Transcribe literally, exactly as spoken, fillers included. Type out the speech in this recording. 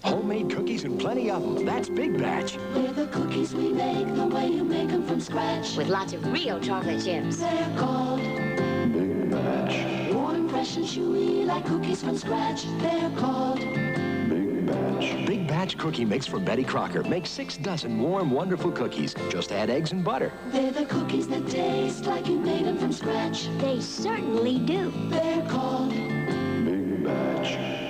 Homemade cookies and plenty of them. That's Big Batch. They're the cookies we make the way you make them from scratch. With lots of real chocolate chips. They're called Big Batch. warm, fresh, and chewy like cookies from scratch. They're called Big Batch. Big Batch cookie mix from Betty Crocker. Make six dozen warm, wonderful cookies. Just add eggs and butter. They're the cookies that taste like you made them from scratch. They certainly do. They're called Big Batch.